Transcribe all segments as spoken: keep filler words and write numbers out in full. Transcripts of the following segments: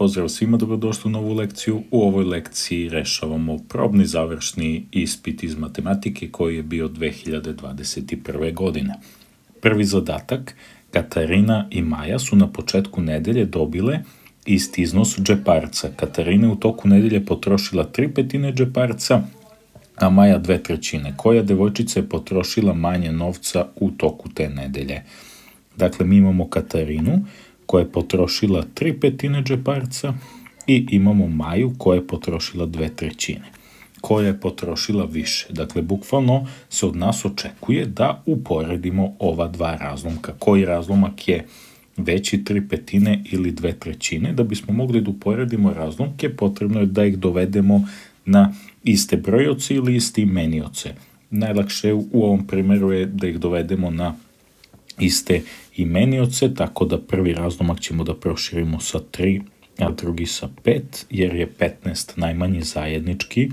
Pozdrav svima, dobrodošli u novu lekciju. U ovoj lekciji rešavamo probni završni ispit iz matematike koji je bio dve hiljade dvadeset prve. godine. Prvi zadatak, Katarina i Maja su na početku nedelje dobile isti iznos džeparca. Katarina je u toku nedelje potrošila tri petine džeparca, a Maja dve trećine. Koja devojčica je potrošila manje novca u toku te nedelje? Dakle, mi imamo Katarinu koja je potrošila tri petine džeparca i imamo Maju koja je potrošila dve trećine. Koja je potrošila više. Dakle, bukvalno se od nas očekuje da uporedimo ova dva razlomka. Koji razlomak je veći, tri petine ili dve trećine? Da bismo mogli da uporedimo razlomke, potrebno je da ih dovedemo na iste brojioce ili iste imenioce. Najlakše u ovom primjeru je da ih dovedemo na iste imenioce, tako da prvi razlomak ćemo da proširimo sa tri, a drugi sa pet, jer je petnaest najmanji zajednički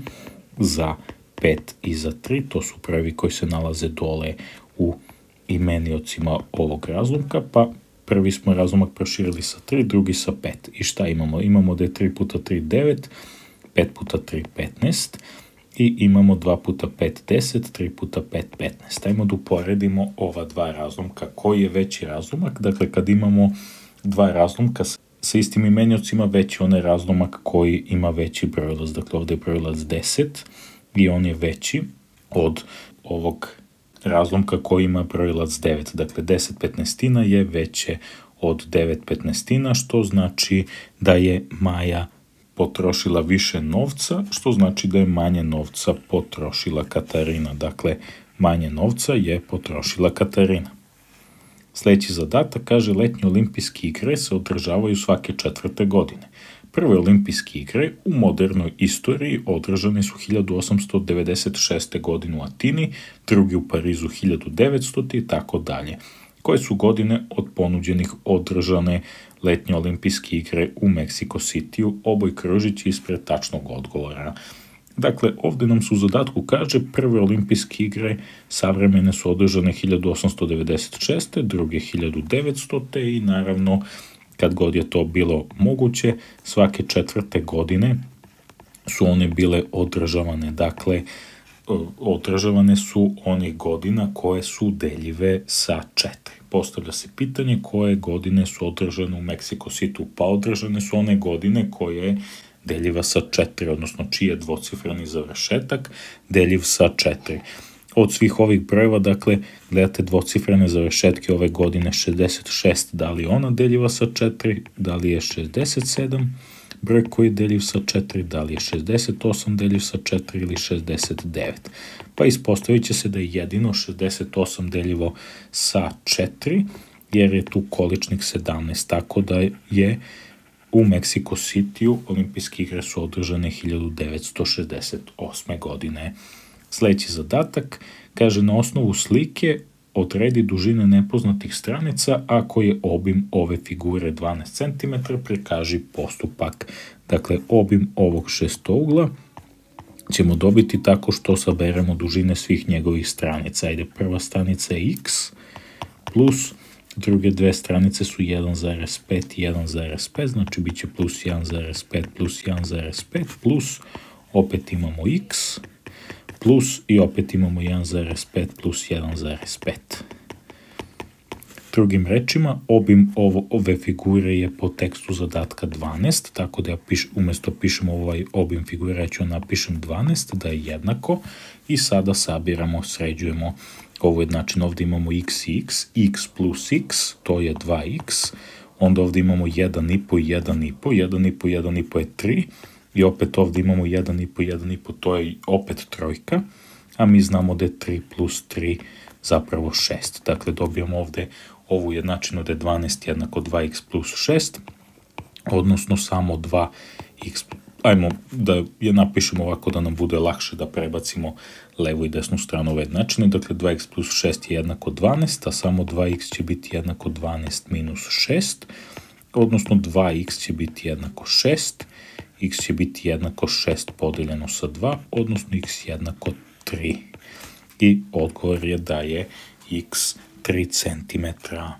za pet i za tri, to su brojevi koji se nalaze dole u imeniocima ovog razlomka, pa prvi smo razlomak proširili sa tri, drugi sa pet. I šta imamo? Imamo da je tri puta tri devet, pet puta tri petnaest, i imamo dva puta pet deset, tri puta pet petnaest. Ajmo da uporedimo ova dva razlomka. Koji je veći razlomak? Dakle, kad imamo dva razlomka sa istim imeniocima, veći onaj razlomak koji ima veći brojilac. Dakle, ovdje je brojilac deset i on je veći od ovog razlomka koji ima brojilac devet. Dakle, deset petnaestina je veće od devet petnaestina, što znači da je Maja potrošila više novca, što znači da je manje novca potrošila Katarina. Dakle, manje novca je potrošila Katarina. Sljedeći zadatak kaže: letnje olimpijske igre se održavaju svake četvrte godine. Prve olimpijske igre u modernoj istoriji održane su hiljadu osamsto devedeset šeste. godine u Atini, drugi u Parizu hiljadu devetstoti. i tako dalje. Koje su godine od ponuđenih održane letnje olimpijske igre u Meksiko Cityu? Oboj kružić ispred tačnog odgovora. Dakle, ovdje nam su u zadatku kaže prve olimpijske igre savremene su održane hiljadu osamsto devedeset šeste. druge hiljadu devetstote. i naravno, kad god je to bilo moguće, svake četvrte godine su one bile održavane. Dakle, održavane su one godina koje su deljive sa četiri. Postavlja se pitanje koje godine su održane u Meksiko Cityu. Pa održane su one godine koje je deljiva sa četiri, odnosno čiji je dvocifreni završetak deljiv sa četiri. Od svih ovih brojeva, dakle, gledate dvocifrene završetke ove godine šezdeset šest, da li je ona deljiva sa četiri, da li je šezdeset sedam, broj koji je deljiv sa četiri, da li je šezdeset osam deljiv sa četiri ili šezdeset devet. Pa ispostavit će se da je jedino šezdeset osam deljivo sa četiri, jer je tu količnik sedamnaest, tako da je u Meksiko Cityu olimpijske igre su održane hiljadu devetsto šezdeset osme. godine. Sljedeći zadatak kaže: na osnovu slike odredi dužine nepoznatih stranica, ako je obim ove figure dvanaest centimetara, prikaži postupak. Dakle, obim ovog šestougla ćemo dobiti tako što saberemo dužine svih njegovih stranica. Ajde, prva stranica je x plus druge dve stranice su jedan zarez pet i jedan zarez pet, znači bit će plus jedan zarez pet plus jedan zarez pet plus opet imamo x plus i opet imamo jedan zarez pet plus jedan zarez pet. Drugim rečima, obim ovo, ove figure je po tekstu zadatka dvanaest, tako da ja piš, umjesto pišemo ovaj obim figure, ja ću napišem dvanaest, da je jednako, i sada sabiramo, sređujemo ovo jednačine. Ovdje imamo x i x, x plus x, to je dva x, onda ovdje imamo jedan i po i jedan i po, jedan i po, jedan i po je tri, i opet ovdje imamo jedan i po, jedan i po, to je opet trojka, a mi znamo da je tri plus tri zapravo šest. Dakle, dobijamo ovdje ovu jednačinu da je dvanaest jednako dva x plus šest, odnosno samo dva x. Ajmo da je napišemo ovako da nam bude lakše da prebacimo levu i desnu stranu ove jednačine. Dakle, dva x plus šest je jednako dvanaest, a samo dva x će biti jednako dvanaest minus šest, odnosno dva x će biti jednako šest, x će biti jednako šest podeljeno sa dva, odnosno x jednako tri. I odgovor je da je x tri centimetra.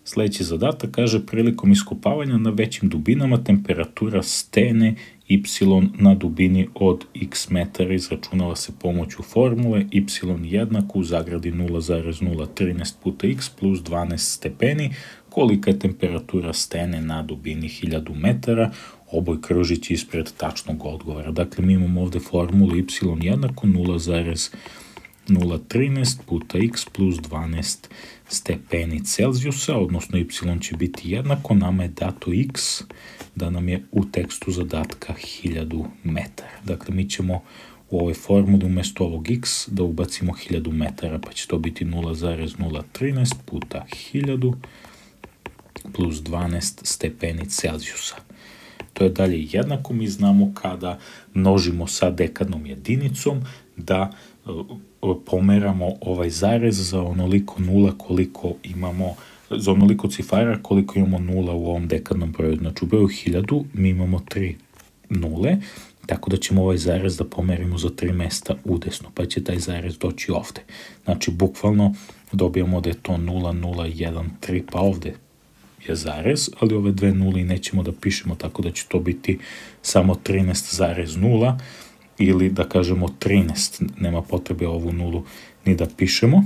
Sljedeći zadatak kaže prilikom iskopavanja na većim dubinama temperatura stene y na dubini od x metara izračunava se pomoću formule y jednako u zagradi nula zarez nula trinaest puta x plus dvanaest stepeni, kolika je temperatura stene na dubini hiljadu metara, oboj kružić ispred tačnog odgovora. Dakle, mi imamo ovde formulu y jednako nula zarez nula trinaest puta x plus dvanaest stepeni Celzijusa, odnosno y će biti jednako, nama je dato x, da nam je u tekstu zadatka hiljadu metara. Dakle, mi ćemo u ovoj formuli umjesto ovog x da ubacimo hiljadu metara, pa će to biti nula zarez nula trinaest puta hiljadu plus dvanaest stepeni Celzijusa. To je dalje jednako, mi znamo kada množimo sa dekadnom jedinicom da pomeramo ovaj zarez za onoliko nula koliko imamo, za onoliko cifara koliko imamo nula u ovom dekadnom broju. Znači u broju hiljadu mi imamo tri nule, tako da ćemo ovaj zarez da pomerimo za tri mesta udesno, pa će taj zarez doći ovde. Znači bukvalno dobijamo da je to nula nula jedan tri, pa ovde je zarez, ali ove dve nule i nećemo da pišemo, tako da će to biti samo trinaest zarez nula, ili da kažemo trinaest, nema potrebe ovu nulu ni da pišemo,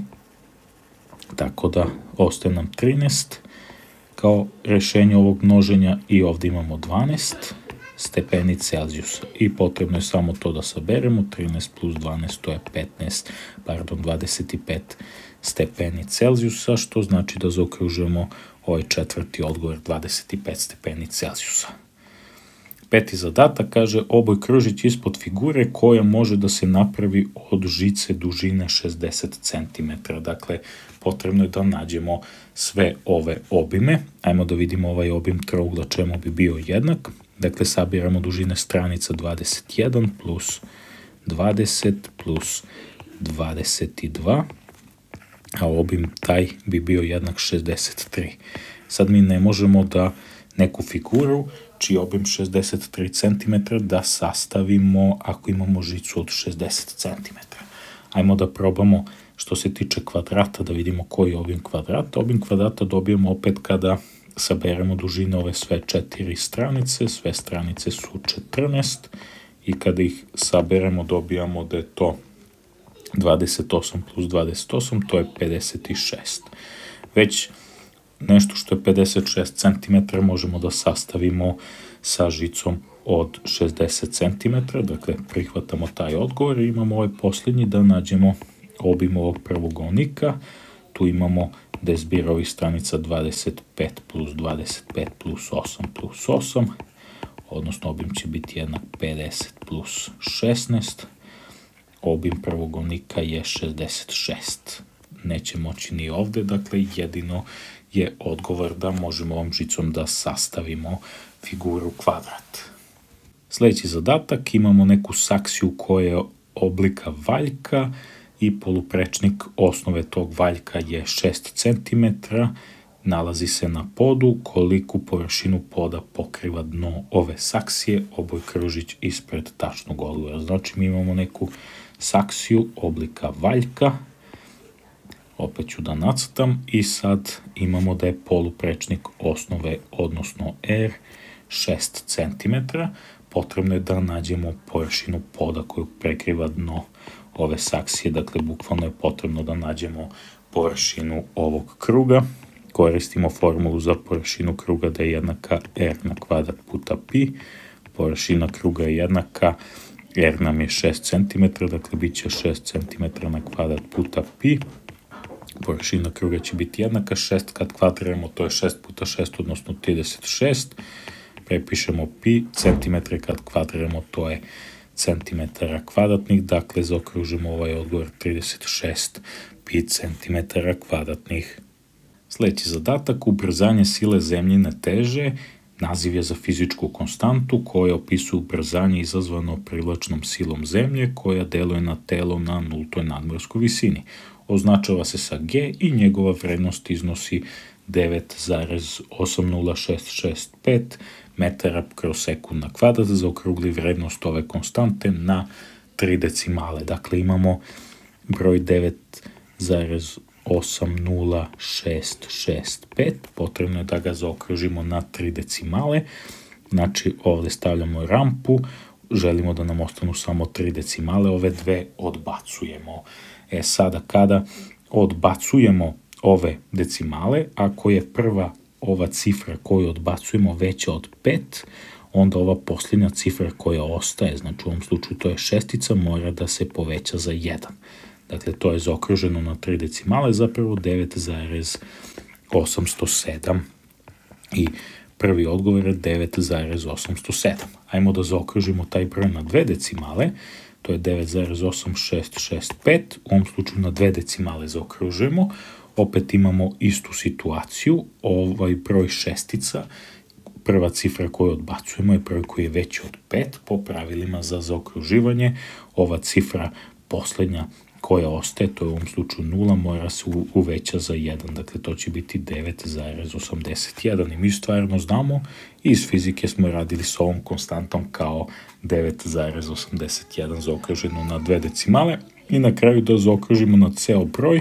tako da ostaje nam trinaest kao rešenje ovog množenja i ovdje imamo dvanaest stepeni Celzijusa i potrebno je samo to da saberemo, trinaest plus dvanaest to je petnaest, pardon, dvadeset pet stepeni Celzijusa, što znači da zaokružujemo ovaj četvrti odgovor dvadeset pet stepeni Celzijusa. Peti zadatak kaže oboj kružić ispod figure koja može da se napravi od žice dužine šezdeset centimetara. Dakle, potrebno je da nađemo sve ove obime. Ajmo da vidimo ovaj obim trougla čemu bi bio jednak. Dakle, sabiramo dužine stranica dvadeset jedan plus dvadeset plus dvadeset dva, a obim taj bi bio jednak šezdeset tri. Sad mi ne možemo da neku figuru čiji obim šezdeset tri centimetra da sastavimo ako imamo žicu od šezdeset centimetara. Ajmo da probamo što se tiče kvadrata da vidimo koji je obim kvadrata. Obim kvadrata dobijemo opet kada saberemo dužine ove sve četiri stranice, sve stranice su četrnaest i kada ih saberemo dobijamo da je to dvadeset osam plus dvadeset osam, to je pedeset šest. Već nešto što je pedeset šest centimetara možemo da sastavimo sa žicom od šezdeset centimetara, dakle prihvatamo taj odgovor i imamo ovaj posljednji da nađemo obim ovog prvog onika. Tu imamo da je zbir ovih stranica dvadeset pet plus dvadeset pet plus osam plus osam, odnosno obim će biti jednak pedeset plus šesnaest, obim prvog onika je šezdeset šest. Neće moći ni ovde, dakle jedino je odgovor da možemo ovom žicom da sastavimo figuru kvadrat. Sljedeći zadatak, imamo neku saksiju koja je oblika valjka i poluprečnik osnove tog valjka je šest centimetara, nalazi se na podu, koliku površinu poda pokriva dno ove saksije, oboj kružić ispred tačnog odgovora. Znači mi imamo neku saksiju oblika valjka, opet ću da nacrtam i sad imamo da je poluprečnik osnove, odnosno R, šest centimetara. Potrebno je da nađemo površinu poda koju prekriva dno ove saksije, dakle bukvalno je potrebno da nađemo površinu ovog kruga. Koristimo formulu za površinu kruga da je jednaka R na kvadrat puta pi. Površina kruga je jednaka, R nam je šest centimetara, dakle bit će šest centimetara na kvadrat puta pi. Površina kruga će biti jednaka, šest kad kvadriramo to je šest puta šest, odnosno trideset šest. Prepišemo pi, centimetre kad kvadriramo to je centimetara kvadratnih, dakle zaokružimo ovaj odgovor trideset šest pi centimetara kvadratnih. Sljedeći zadatak, ubrzanje sile zemljine teže, naziv je za fizičku konstantu koja opisuje ubrzanje izazvano privlačnom silom zemlje koja deluje na telo na nultoj nadmorskoj visini. Označava se sa G i njegova vrednost iznosi devet zarez osam nula šest šest pet metara kroz sekund na kvadrat, zaokrugli vrednost ove konstante na tri decimale. Dakle, imamo broj devet zarez osam nula šest šest pet, potrebno je da ga zaokružimo na tri decimale, znači ovde stavljamo rampu, želimo da nam ostanu samo tri decimale, ove dve odbacujemo. E sada kada odbacujemo ove decimale, ako je prva ova cifra koju odbacujemo veća od pet, onda ova posljednja cifra koja ostaje, znači u ovom slučaju to je šestica, mora da se poveća za jedan. Dakle, to je zaokruženo na tri decimale, zapravo devet zarez osamsto sedam i prvi odgovor je devet zarez osamsto sedam. Ajmo da zaokružimo taj broj na dve decimale, to je devet zarez osam šest šest pet, u ovom slučaju na dve decimale zaokružujemo, opet imamo istu situaciju, ovaj broj šestica, prva cifra koju odbacujemo je broj koji je veći od pet po pravilima za zaokruživanje, ova cifra posljednja koja ostaje, to je u ovom slučaju nula, mora se uveća za jedan, dakle to će biti devet zarez osamdeset jedan i mi stvarno znamo, iz fizike smo radili s ovom konstantom kao devet zarez osamdeset jedan zaokruženo na dve decimale i na kraju da zaokružimo na ceo broj,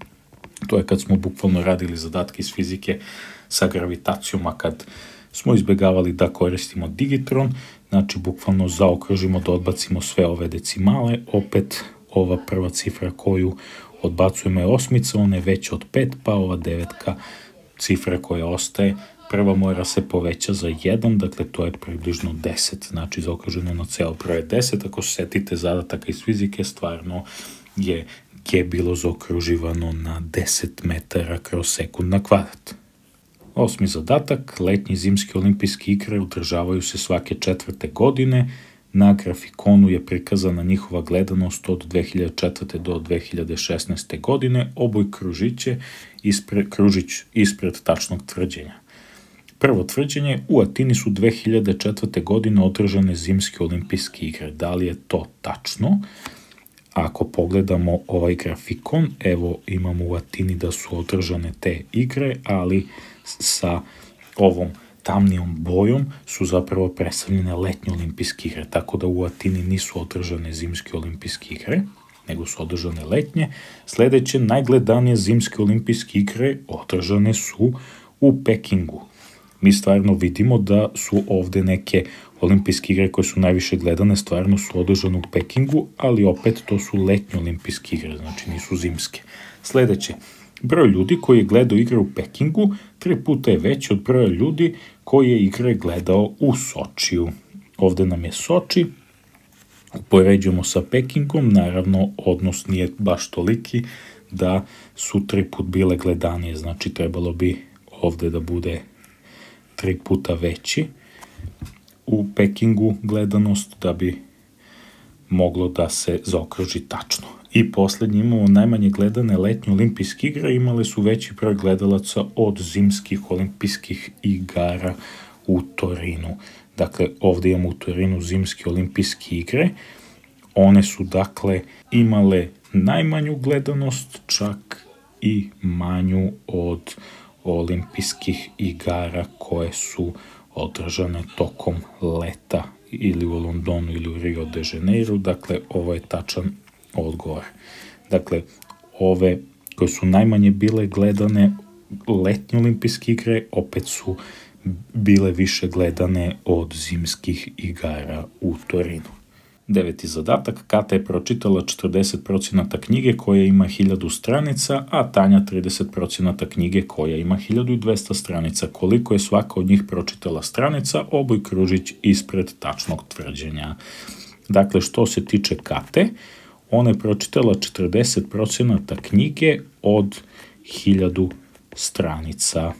to je kad smo bukvalno radili zadatke iz fizike sa gravitacijom, a kad smo izbjegavali da koristimo digitron, znači bukvalno zaokružimo da odbacimo sve ove decimale, opet ova prva cifra koju odbacujemo je osmica, ona je veća od pet, pa ova devetka cifra koja ostaje, prva mora se poveća za jedan, dakle to je približno deset, znači zaokruženo na ceo broj je deset, ako se setite zadataka iz fizike, stvarno je G bilo zaokruživano na deset metara kroz sekund na kvadrat. Osmi zadatak, letnji zimski olimpijski igre održavaju se svake četvrte godine, na grafikonu je prikazana njihova gledanost od dve hiljade četvrte do dve hiljade šesnaeste. godine, oboj kružiće ispred, kružić ispred tačnog tvrđenja. Prvo tvrđenje, u Atini su dve hiljade četvrte. godine održane zimske olimpijske igre. Da li je to tačno? Ako pogledamo ovaj grafikon, evo imamo u Atini da su održane te igre, ali sa ovom tamnijom bojom su zapravo predstavljene letnje olimpijske igre, tako da u Atini nisu održane zimske olimpijske igre, nego su održane letnje. Sledeće, najgledanije zimske olimpijske igre održane su u Pekingu. Mi stvarno vidimo da su ovde neke olimpijske igre koje su najviše gledane, stvarno su održane u Pekingu, ali opet to su letnje olimpijske igre, znači nisu zimske. Sledeće, broj ljudi koji je gledao igre u Pekingu tri puta je veći od broja ljudi koji je igre gledao u Sočiju. Ovde nam je Soči, upoređujemo sa Pekingom, naravno odnos nije baš toliki da su tri put bile gledanije, znači trebalo bi ovde da bude tri puta veći u Pekingu gledanost da bi moglo da se zaokruži tačno. I poslednji imamo najmanje gledane letnje olimpijske igre, imale su veći broj gledalaca od zimskih olimpijskih igara u Torinu. Dakle, ovde imamo u Torinu zimske olimpijske igre, one su dakle imale najmanju gledanost, čak i manju od olimpijskih igara koje su održane tokom leta ili u Londonu ili u Rio de Janeiro, dakle ovo je tačan odgovor. Dakle, ove koje su najmanje bile gledane letnje olimpijske igre, opet su bile više gledane od zimskih igara u Torinu. Deveti zadatak, Kata je pročitala četrdeset procenata knjige koja ima hiljadu stranica, a Tanja trideset procenata knjige koja ima hiljadu dvesta stranica. Koliko je svaka od njih pročitala stranica, oboj kružić ispred tačnog tvrđenja. Dakle, što se tiče Kate, ona je pročitala četrdeset procenata knjige od hiljadu stranica.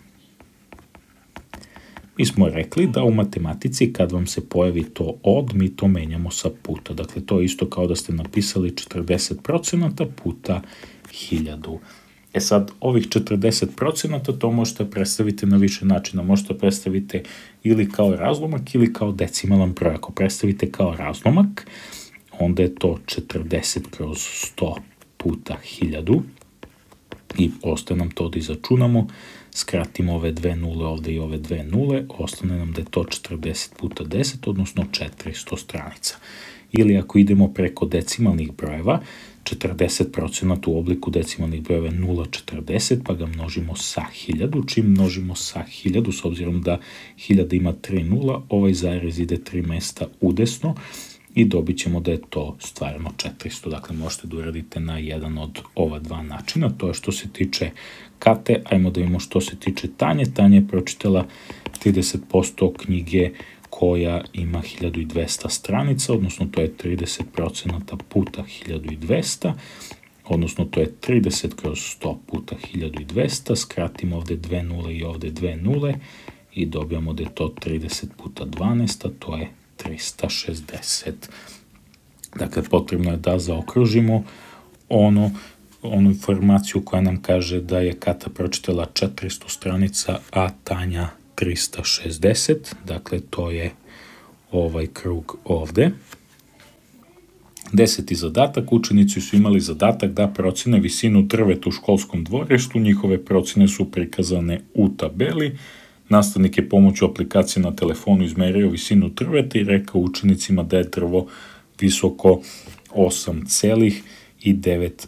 Mi smo rekli da u matematici kad vam se pojavi to od, mi to menjamo sa puta. Dakle, to je isto kao da ste napisali četrdeset procenata puta hiljadu. E sad, ovih četrdeset procenata to možete predstaviti na više načina. Možete predstaviti ili kao razlomak ili kao decimalan broj. Ako predstavite kao razlomak, onda je to četrdeset kroz sto puta hiljadu i ostaje nam to da izračunamo. Skratimo ove dve nule ovde i ove dve nule, ostane nam da je to četrdeset puta deset, odnosno četiristo stranica. ili ako idemo preko decimalnih brojeva, četrdeset procenata u obliku decimalnih brojeva je nula zarez četrdeset, pa ga množimo sa hiljadu. Čim množimo sa hiljadu, s obzirom da hiljada ima tri nula, ovaj zarez ide tri mesta udesno i dobit ćemo da je to stvarno četiristo. Dakle, možete da uradite na jedan od ova dva načina. To je što se tiče Kate. Ajmo da vidimo što se tiče Tanje. Tanja je pročitala trideset posto knjige koja ima hiljadu dvesta stranica, odnosno to je trideset procenata puta hiljadu dvesta, odnosno to je trideset kroz sto puta hiljadu dvesta, skratimo ovde dve nule i ovde dve nule i dobijamo da je to trideset puta dvanaest, a to je trista šezdeset. Dakle, potrebno je da zaokružimo ono, onu informaciju koja nam kaže da je Kata pročitala četiristo stranica, a Tanja trista šezdeset, dakle to je ovaj krug ovde. Deseti zadatak, učenici su imali zadatak da procene visinu drveta u školskom dvorištu, njihove procene su prikazane u tabeli. Nastavnik je pomoću aplikacije na telefonu izmerio visinu drveta i rekao učenicima da je drvo visoko osam zarez devet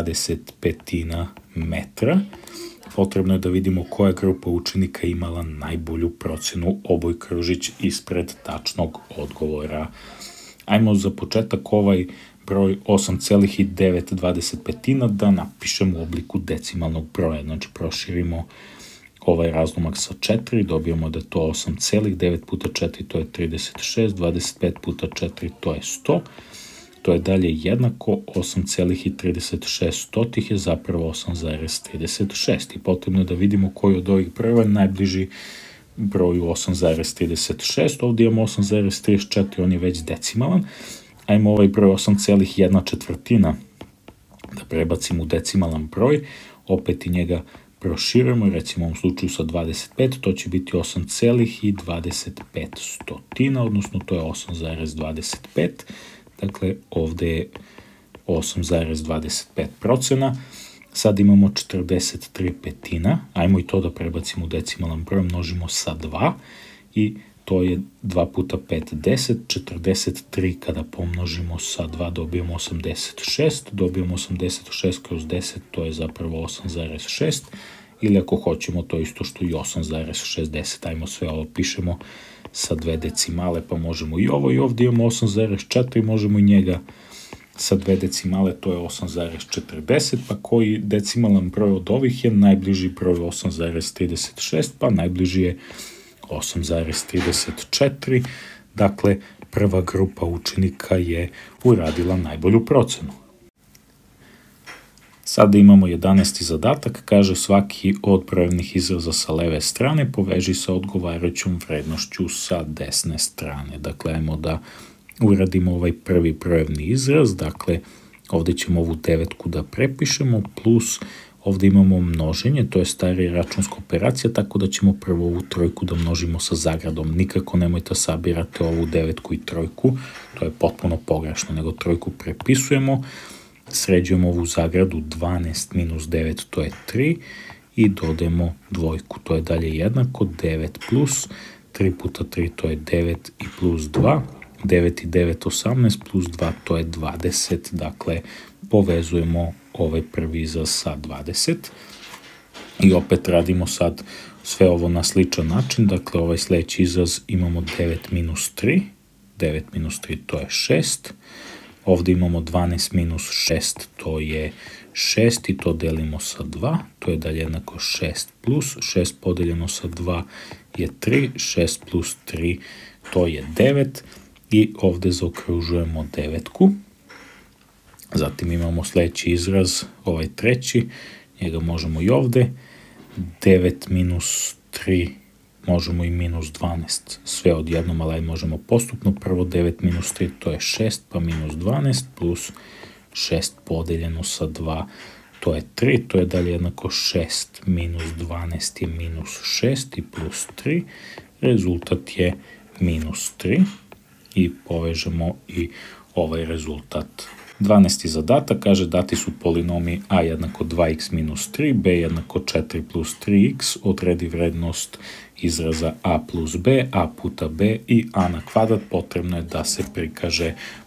metra. Potrebno je da vidimo koja grupa učenika imala najbolju procenu, oboj kružić ispred tačnog odgovora. Ajmo za početak ovaj broj osam zarez devet da napišemo u obliku decimalnog broja. Znači, proširimo ovaj razlomak sa četiri, dobijemo da je to osam zarez devet puta četiri, to je trideset šest, dvadeset pet puta četiri, to je sto. To je dalje jednako, osam zarez trideset šest stotih je zapravo osam zarez trideset šest. I potrebno je da vidimo koji od ovih brojeva je najbliži broju osam zarez trideset šest. Ovdje imamo osam zarez trideset četiri, on je već decimalan. Ajmo ovaj broj osam zarez jedna četvrtina da prebacimo u decimalan broj. Opet i njega proširujemo, recimo u ovom slučaju sa dvadeset pet, to će biti osam zarez dvadeset pet stotina, odnosno to je osam zarez dvadeset pet. Dakle, ovde je osam zarez dvadeset pet procena. Sad imamo četrdeset tri petina. Ajmo i to da prebacimo u decimalan broj, množimo sa dva i to je dva puta pet, deset. četrdeset tri kada pomnožimo sa dva dobijemo osamdeset šest. Dobijemo osamdeset šest kroz deset, to je zapravo osam zarez šest. Ili ako hoćemo to isto što i osam zarez šezdeset. Ajmo sve ovo pišemo sa dve decimale, pa možemo i ovo i ovdje imamo osam zarez četiri, možemo i njega sa dve decimale, to je osam zarez četrdeset, pa koji decimalan broj od ovih je najbliži broj osam zarez trideset šest, pa najbliži je osam zarez trideset četiri, dakle prva grupa učenika je uradila najbolju procenu. Sada imamo jedanaesti zadatak, kaže svaki od brojevnih izraza sa leve strane poveži sa odgovarajućom vrednošću sa desne strane. Dakle, ajmo da uradimo ovaj prvi brojevni izraz, dakle ovde ćemo ovu devetku da prepišemo, plus ovde imamo množenje, to je starija računska operacija, tako da ćemo prvo ovu trojku da množimo sa zagradom. Nikako nemojte sabirate ovu devetku i trojku, to je potpuno pogrešno, nego trojku prepisujemo, sređujemo ovu zagradu, dvanaest minus devet, to je tri, i dodajemo dvojku, to je dalje jednako, devet plus, tri puta tri, to je devet i plus dva, devet i devet, osamnaest, plus dva, to je dvadeset, dakle, povezujemo ovaj prvi izraz sa dvadeset, i opet radimo sad sve ovo na sličan način, dakle, ovaj sledeći izraz imamo devet minus tri, devet minus tri, to je šest, ovde imamo dvanaest minus šest, to je šest i to delimo sa dva, to je dalje jednako šest plus, šest podeljeno sa dva je tri, šest plus tri, to je devet i ovde zaokružujemo devetku. Zatim imamo sledeći izraz, ovaj treći, njega možemo i ovde, devet minus tri, možemo i minus dvanaest, sve odjednom, ali možemo postupno, prvo devet minus tri, to je šest, pa minus dvanaest, plus šest podeljeno sa dva, to je tri, to je dalje jednako šest minus dvanaest je minus šest i plus tri, rezultat je minus tri i povežemo i ovaj rezultat. dvanaesti zadatak kaže dati su polinomi a jednako dva x minus tri, b jednako četiri plus tri x, odredi vrednost izraza a plus b, a puta b i a na kvadrat, potrebno je da se prikaže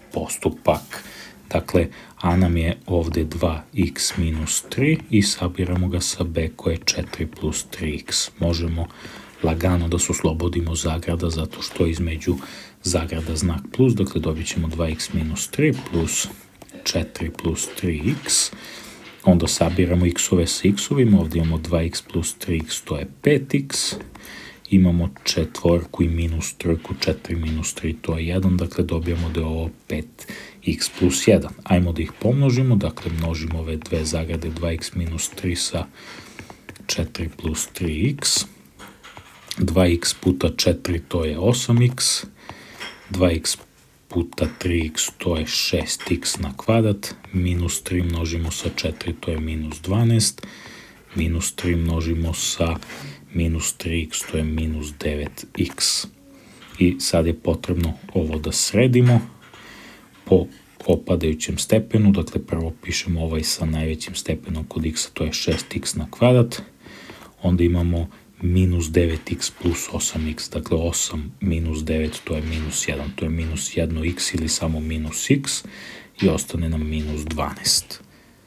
postupak. Dakle, a nam je ovde dva x minus tri i sabiramo ga sa b koje je četiri plus tri x. Možemo lagano da se oslobodimo zagrada zato što između zagrada znak plus, dakle dobit ćemo dva x minus tri plus četiri plus tri x. Onda sabiramo x-ove sa x-ovima, ovdje imamo dva x plus tri x, to je pet x. Imamo četvorku i minus trojku, četiri minus tri, to je jedan, dakle dobijamo da je ovo pet x plus jedan. Ajmo da ih pomnožimo, dakle množimo ove dve zagrade, dva x minus tri sa četiri plus tri x. dva x puta četiri, to je osam x. dva x puta tri x, to je šest x na kvadrat. Minus tri množimo sa četiri, to je minus dvanaest. Minus tri množimo sa minus tri x, to je minus devet x. I sad je potrebno ovo da sredimo po opadajućem stepenu, dakle prvo pišemo ovaj sa najvećim stepenom kod x, to je šest x na kvadrat, onda imamo minus devet x plus osam x, dakle osam minus devet, to je minus jedan, to je minus jedan x ili samo minus x i ostane nam minus dvanaest.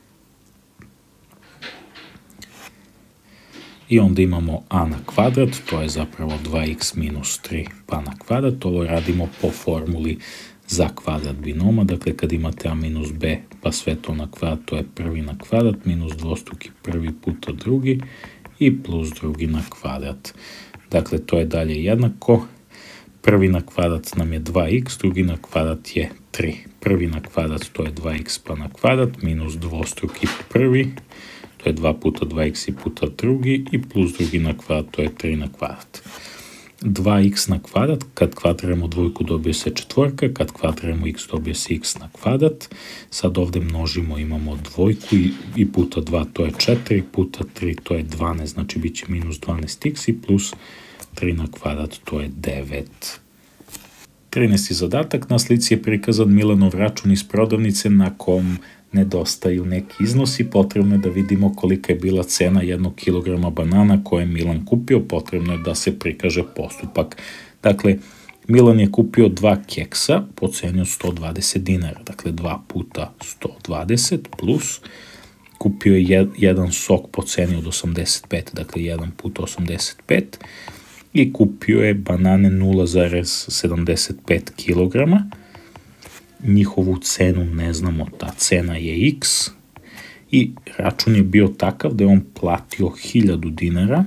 I onda imamo a na kvadrat, to je zapravo dva x minus tri pa na kvadrat. Ovo radimo po formuli za kvadrat binoma, dakle kad imate a minus b pa sve to na kvadrat, to je prvi na kvadrat, minus dvostruki prvi puta drugi i plus drugi na kvadrat. Dakle, to je dalje jednako. Prvi na kvadrat nam je dva x, drugi na kvadrat je tri. Prvi na kvadrat to je dva x pa na kvadrat, minus dvostruki prvi, to je dva puta dva x i puta drugi i plus drugi na kvadrat, to je tri na kvadrat. dva x na kvadrat, kad kvadriramo dvojku dobije se četvorka, kad kvadriramo x dobije se x na kvadrat. Sad ovde množimo, imamo dvojku i, i puta dva, to je četiri, puta tri, to je dvanaest, znači bit će minus dvanaest x i plus tri na kvadrat, to je devet. trinaesti zadatak, na slici je prikazan Milanov račun iz prodavnice na kom nedostaju neki iznosi. Potrebno je da vidimo kolika je bila cena jednog kilograma banana koje je Milan kupio. Potrebno je da se prikaže postupak. Dakle, Milan je kupio dva keksa po ceni od sto dvadeset dinara. Dakle, dva puta sto dvadeset plus kupio je jedan sok po ceni od osamdeset pet. Dakle, jedan puta osamdeset pet. I kupio je banane nula zarez sedamdeset pet kilograma. Njihovu cenu ne znamo, ta cena je x i račun je bio takav da je on platio hiljadu dinara,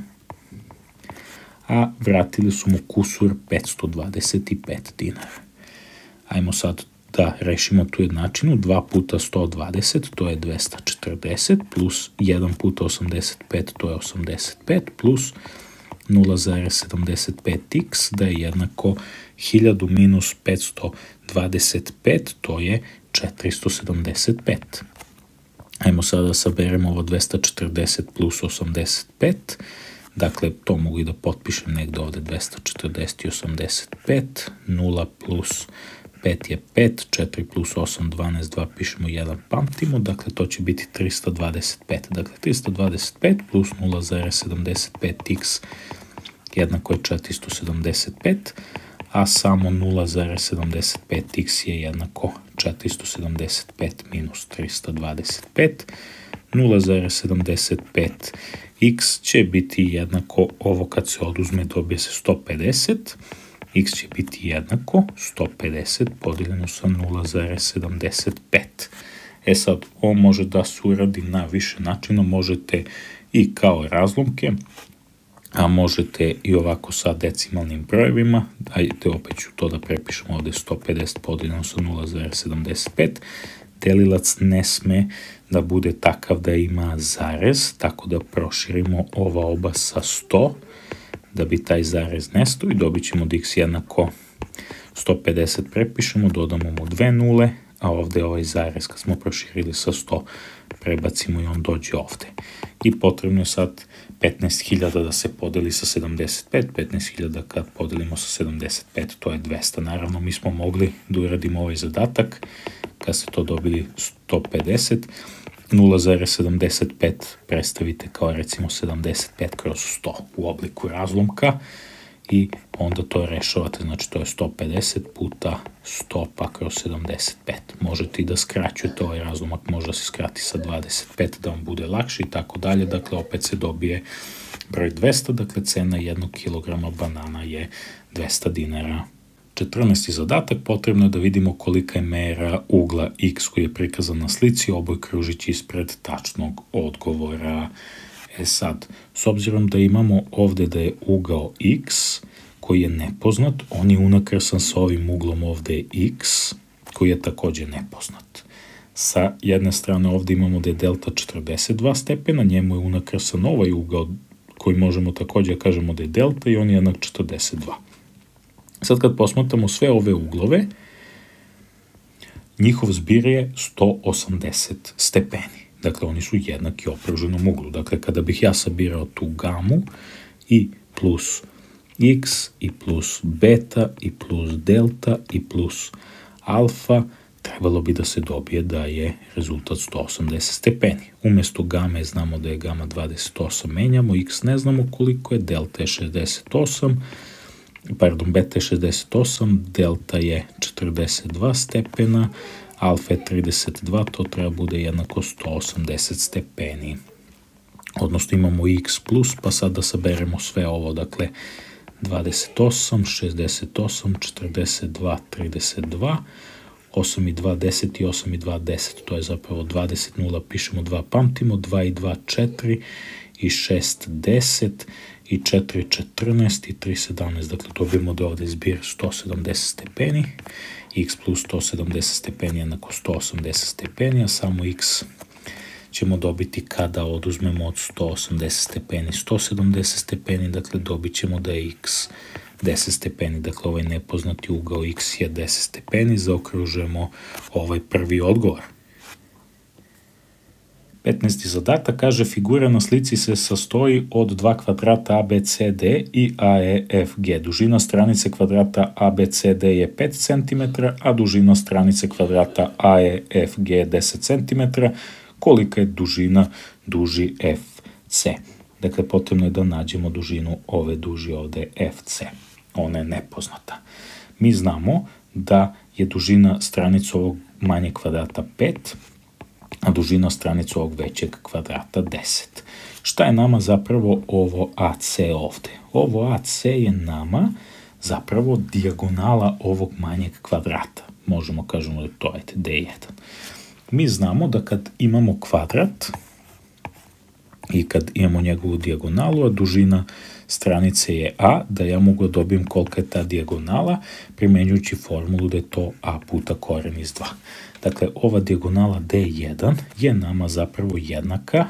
a vratili su mu kusur petsto dvadeset pet dinara. Ajmo sad da rešimo tu jednačinu, dva puta sto dvadeset, to je dvesta četrdeset, plus jedan puta osamdeset pet, to je osamdeset pet, plus nula zarez sedamdeset pet x, da je jednako hiljadu minus petsto dvadeset pet, to je četiristo sedamdeset pet. Ajmo sada da saberemo ovo dvesta četrdeset plus osamdeset pet, dakle to mogu i da potpišem negde ovde dvesta četrdeset i osamdeset pet, nula plus pet je pet, četiri plus osam, dvanaest, dva pišemo jedan, pamtimo, dakle to će biti trista dvadeset pet. Dakle, trista dvadeset pet plus nula zarez sedamdeset pet x jednako je četiristo sedamdeset pet, a samo nula zarez sedamdeset pet x je jednako četiristo sedamdeset pet minus trista dvadeset pet. nula zarez sedamdeset pet x će biti jednako, ovo kad se oduzme dobije se sto pedeset, x će biti jednako sto pedeset podijeljeno sa nula zarez sedamdeset pet. E sad, ovo može da se uradi na više načina, možete i kao razlomke, a možete i ovako sa decimalnim brojevima. Ajde, opet ću to da prepišemo ovde, sto pedeset podijeljeno sa nula zarez sedamdeset pet. Delilac ne sme da bude takav da ima zarez, tako da proširimo ova oba sa sto, da bi taj zarez nestao i dobit ćemo da x jednako sto pedeset prepišemo, dodamo mu dve nule, a ovde ovaj zarez kad smo proširili sa sto prebacimo i on dođe ovde. I potrebno je sad petnaest hiljada da se podeli sa sedamdeset pet, petnaest hiljada kad podelimo sa sedamdeset pet, to je dvesta. Naravno, mi smo mogli da uradimo ovaj zadatak, kad ste to dobili sto pedeset, nula zarez sedamdeset pet predstavite kao recimo sedamdeset pet kroz sto u obliku razlomka i onda to rešavate, znači to je sto pedeset puta sto pa kroz sedamdeset pet. Možete i da skraćujete ovaj razlomak, možda se skrati sa dvadeset pet da vam bude lakše i tako dalje, dakle opet se dobije broj dvesta, dakle cena jednog kilograma banana je dvesta dinara. četrnaesti zadatak, potrebno je da vidimo kolika je mera ugla x koji je prikazan na slici, oboj kružić ispred tačnog odgovora. E sad, s obzirom da imamo ovde da je ugao x, koji je nepoznat, on je unakrsan sa ovim uglom ovde je x, koji je takođe nepoznat. Sa jedne strane ovde imamo da je delta četrdeset dva stepena, njemu je unakrsan ovaj ugao koji možemo takođe da kažemo da je delta i on je jednak četrdeset dva. Sad kad posmatramo sve ove uglove, njihov zbir je sto osamdeset stepeni. Dakle, oni su jednaki okruženom uglu. Dakle, kada bih ja sabirao tu gamu i plus x i plus beta i plus delta i plus alfa, trebalo bi da se dobije da je rezultat sto osamdeset stepeni. Umesto game znamo da je gama dvadeset osam, menjamo, x ne znamo koliko je, delta je šezdeset osam, pardon, beta je šezdeset osam, delta je četrdeset dva stepena, alfa je trideset dva, to treba bude jednako sto osamdeset stepeni. Odnosno imamo x plus, pa sad da saberemo sve ovo, dakle dvadeset osam, šezdeset osam, četrdeset dva, trideset dva, osam i dva, deset i osam i dva, deset, to je zapravo dvadeset, nula, pišemo dva, pamtimo, dva i dva, četiri i šest, deset i četiri, četrnaest i tri, sedamnaest, dakle dobijemo da ovde zbir sto sedamdeset stepeni, x plus sto sedamdeset stepeni jednako sto osamdeset stepeni, a samo x ćemo dobiti kada oduzmemo od sto osamdeset stepeni sto sedamdeset stepeni, dakle dobit ćemo da je x deset stepeni, dakle ovaj nepoznati ugao x je deset stepeni, zaokružujemo ovaj prvi odgovor. petnaesti zadatak kaže figura na slici se sastoji od dva kvadrata A B C D i A E F G. Dužina stranice kvadrata A B C D je pet centimetara, a dužina stranice kvadrata A E F G je deset centimetara. Kolika je dužina duži F C? Dakle, potrebno je da nađemo dužinu ove duži ovde F C. Ona je nepoznata. Mi znamo da je dužina stranice ovog manjeg kvadrata pet, a dužina stranice ovog većeg kvadrata deset. Šta je nama zapravo ovo A C ovde? Ovo A C je nama zapravo dijagonala ovog manjeg kvadrata. Možemo kažemo da to je D jedan. Mi znamo da kad imamo kvadrat i kad imamo njegovu dijagonalu, a dužina stranice je A, da ja mogu da dobijem kolika je ta dijagonala, primenjujući formulu da je to A puta koren iz dva. Dakle, ova dijagonala D jedan je nama zapravo jednaka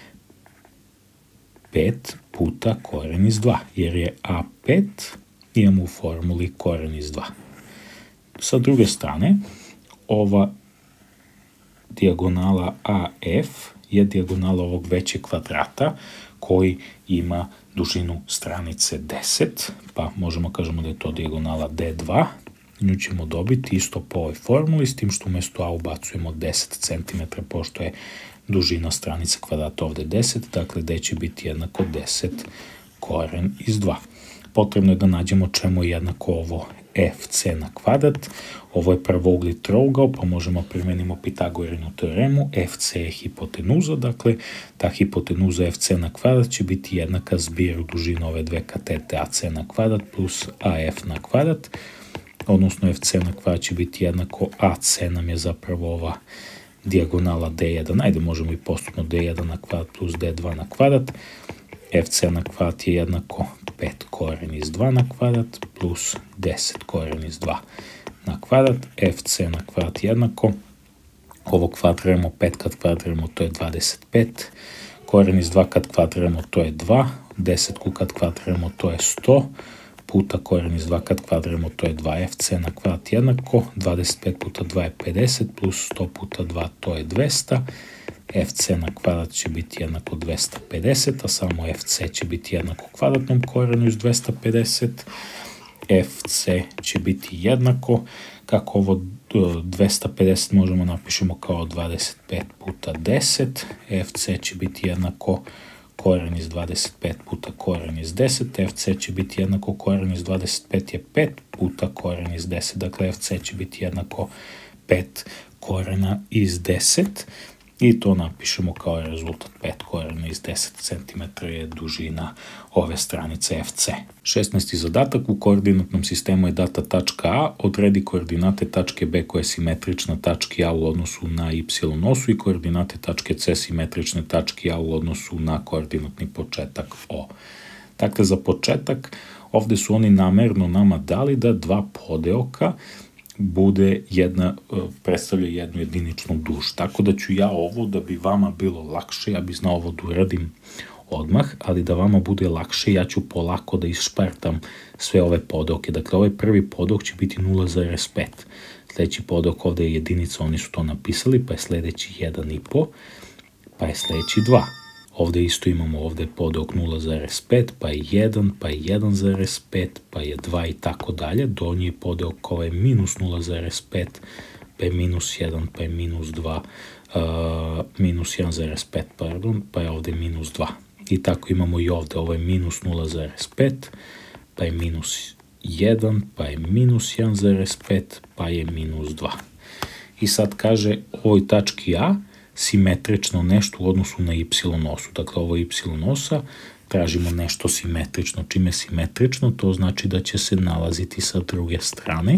pet puta koren iz dva, jer je A pet, imamo u formuli koren iz dva. Sa druge strane, ova dijagonala A F je dijagonala ovog većeg kvadrata koji ima dužinu stranice deset, pa možemo kažemo da je to dijagonala D dva. Nju ćemo dobiti isto po ovoj formuli, s tim što umesto A ubacujemo deset centimetara, pošto je dužina stranice kvadrata ovde deset, dakle D će biti jednako deset koren iz dva. Potrebno je da nađemo čemu je jednako ovo F C na kvadrat. Ovo je pravougli trougao, pa možemo primenimo Pitagorinu teoremu. F C je hipotenuza, dakle ta hipotenuza F C na kvadrat će biti jednaka zbiru dužine ove dve katete A C na kvadrat plus A F na kvadrat, odnosno F C na kvadrat će biti jednako A C nam je zapravo ova dijagonala D jedan. Ajde, možemo i postupno D jedan na kvadrat plus D dva na kvadrat. F C na kvadrat je jednako pet koren iz dva na kvadrat plus deset koren iz dva na kvadrat. F C na kvadrat jednako, ovo kvadriramo, pet kad kvadriramo to je dvadeset pet, koren iz dva kad kvadriramo to je dva, deset kad kvadriramo to je sto, puta koren iz dva kad kvadriramo to je dva. F C na kvadrat jednako, dvadeset pet puta dva je pedeset, plus sto puta dva to je dvesta, F C na kvadrat će biti jednako dvesta pedeset, a samo F C će biti jednako kvadratnom korenu iz dvesta pedeset. F C će biti jednako, kako ovo dvesta pedeset možemo napišemo kao dvadeset pet puta deset, F C će biti jednako koren iz dvadeset pet puta koren iz deset, F C će biti jednako koren iz dvadeset pet je pet puta koren iz deset, dakle F C će biti jednako pet korena iz deset i to napišemo kao rezultat pet korena iz deset centimetara je dužina ove stranice F C. šesnaesti zadatak, u koordinatnom sistemu je data tačka A, odredi koordinate tačke B koja je simetrična tački A u odnosu na y osu i koordinate tačke C simetrične tački A u odnosu na koordinatni početak O. Dakle, za početak, ovde su oni namerno nama dali da dva podeoka bude jedna, predstavlja jednu jediničnu duž. Tako da ću ja ovo, da bi vama bilo lakše, ja bi znao ovo da uradim odmah, ali da vama bude lakše, ja ću polako da išpartam sve ove podeoke. Dakle, ovaj prvi podeok će biti nula zarez pet. Sledeći podeok ovde je jedinica, oni su to napisali, pa je sledeći jedan i po, pa je sledeći dva. Ovde isto imamo ovde podeok nula zarez pet, pa je jedan, pa je jedan zarez pet, pa je dva i tako dalje. Donji je podeok ovaj minus nula zarez pet, pa je minus jedan, pa je minus dva, uh, minus jedan zarez pet, pardon, pa je ovde minus dva. I tako imamo i ovde, ovo je minus nula zarez pet, pa je minus jedan, pa je minus jedan zarez pet, pa je minus dva. I sad kaže ovoj tački A simetrično nešto u odnosu na y osu. Dakle, ovo je y osa, tražimo nešto simetrično. Čime simetrično? To znači da će se nalaziti sa druge strane.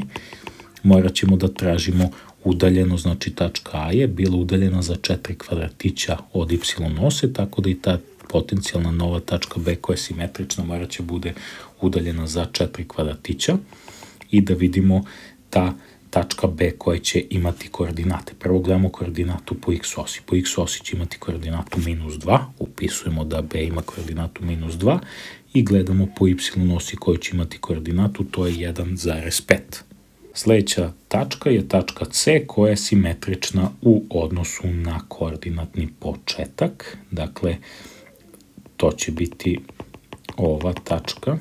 Morat ćemo da tražimo udaljeno, znači tačka A je bila udaljena za četiri kvadratića od y ose, tako da i ta potencijalna nova tačka B koja je simetrična morat će bude udaljena za četiri kvadratića i da vidimo ta tačka B koja će imati koordinate. Prvo gledamo koordinatu po x osi. Po x osi će imati koordinatu minus dva, upisujemo da B ima koordinatu minus dva i gledamo po y osi koja će imati koordinatu, to je jedan zarez pet. Sledeća tačka je tačka C koja je simetrična u odnosu na koordinatni početak. Dakle, to će biti ova tačka.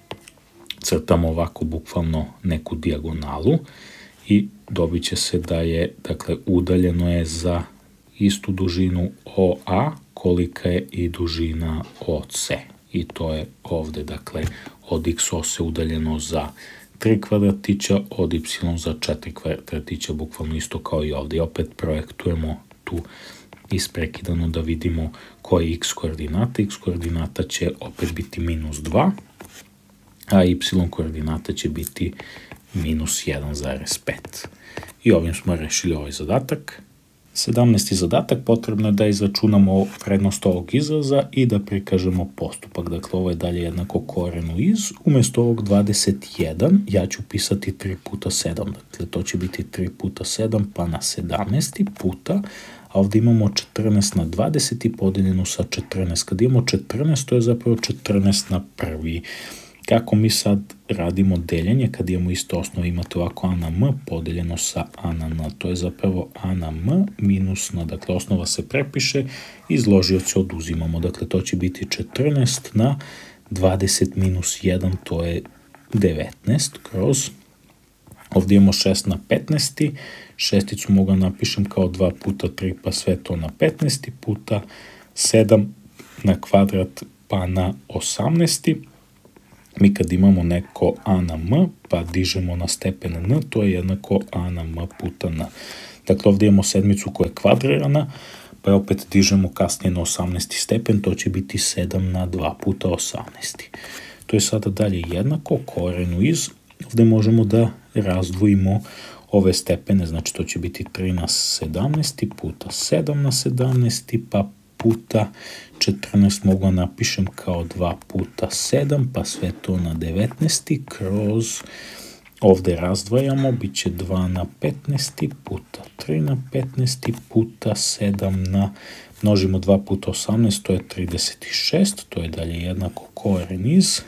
Crtamo ovako bukvalno neku dijagonalu i dobit će se da je, dakle, udaljeno je za istu dužinu O A kolika je i dužina O C. I to je ovde, dakle, od x ose udaljeno za tri kvadratića, od y za četiri kvadratića, bukvalno isto kao i ovde. I opet projektujemo tu isprekidano da vidimo koja je x koordinata. X koordinata će opet biti minus dva, a y koordinata će biti minus jedan zarez pet. I ovim smo rešili ovaj zadatak. sedamnaesti zadatak, potrebno je da izračunamo vrednost ovog izraza i da prikažemo postupak. Dakle, ovo je dalje jednako korenu iz. Umesto ovog dvadeset jedan, ja ću pisati tri puta sedam. Dakle, to će biti tri puta sedam, pa na sedamnaest puta, a ovde imamo četrnaest na dvadeset i podeljeno sa četrnaest. Kad imamo četrnaest, to je zapravo četrnaest na prvi. Kako mi sad radimo deljenje, kad imamo isto osnovu, imate ovako a na m podeljeno sa a na n, to je zapravo a na m minus n, dakle osnova se prepiše, izložioce oduzimamo, dakle to će biti četrnaest na dvadeset minus jedan, to je devetnaest, kroz, ovdje imamo šest na petnaest, šesticu mogu napišem kao dva puta tri, pa sve to na petnaest puta sedam na kvadrat, pa na osamnaest. Mi kad imamo neko a na m, pa dižemo na stepen n, to je jednako a na m puta n. Dakle, ovdje imamo sedmicu koja je kvadrirana, pa je opet dižemo kasnije na osamnaesti stepen, to će biti sedam na dva puta osamnaest. To je sada dalje jednako korenu iz, ovdje možemo da razdvojimo ove stepene, znači to će biti tri na sedamnaest puta sedam na sedamnaest, pa puta četrnaest mogu napišem kao dva puta sedam, pa sve to na devetnaest, kroz ovde razdvajamo, bit će dva na petnaest puta tri na petnaest puta sedam na, množimo dva puta osamnaest, to je trideset šest, to je dalje jednako koren iz,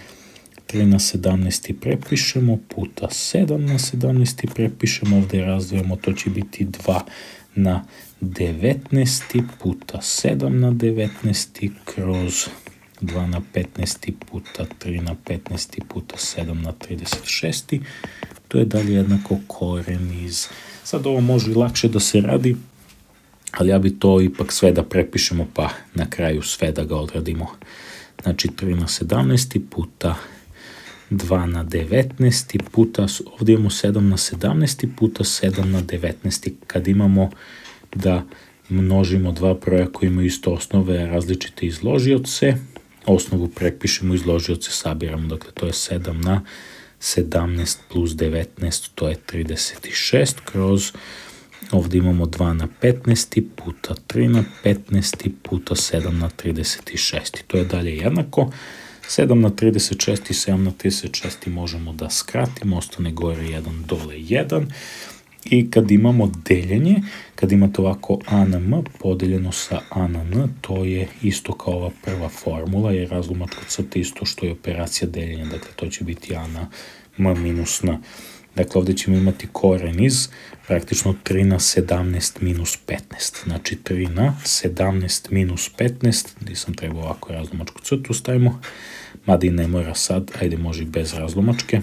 tri na sedamnaest prepišemo, puta sedam na sedamnaest prepišemo, ovde razdvajamo, to će biti dva na devetnaest puta sedam na devetnaest kroz dva na petnaest puta tri na petnaest puta sedam na trideset šest. To je dalje jednako koren iz. Sad ovo može i lakše da se radi ali ja bi to ipak sve da prepišemo, pa na kraju sve da ga odradimo. Znači tri na sedamnaest puta dva na devetnaest puta, ovdje imamo sedam na sedamnaest puta sedam na devetnaest. Kad imamo da množimo dva broja koji imaju isto osnove, a različite izložioce, osnovu prepišemo, izložioce sabiramo, dakle to je sedam na sedamnaest plus devetnaest, to je trideset šest, kroz ovdje imamo dva na petnaest puta tri na petnaest puta sedam na trideset šest. To je dalje jednako. sedam na trideset šest i sedam na trideset šest možemo da skratimo, ostane gore jedan, dole jedan. I kad imamo deljenje, kad imate ovako a na m podeljeno sa a na n, to je isto kao ova prva formula, jer razlomačka crta isto što je operacija deljenja, dakle to će biti a na m minus n. Dakle, ovdje ćemo imati koren iz praktično tri na sedamnaest minus petnaest. Znači tri na sedamnaest minus petnaest, gdje sam trebao ovako razlomačku crtu stavimo, mada i ne mora sad, ajde može i bez razlomačke.